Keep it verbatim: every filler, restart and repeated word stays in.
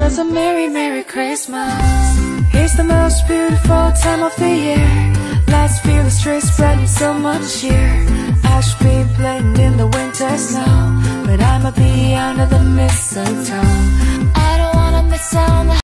us a Merry, Merry Christmas. It's the most beautiful time of the year. Let's feel the streets spreading so much cheer. I should be playing in the winter snow, but I'ma be under the mistletoe. I don't wanna miss out on the